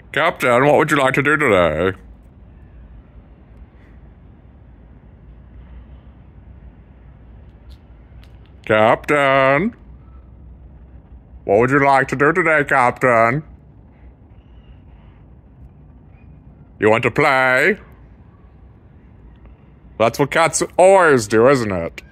Captain, what would you like to do today? Captain? What would you like to do today, Captain? You want to play? That's what cats always do, isn't it?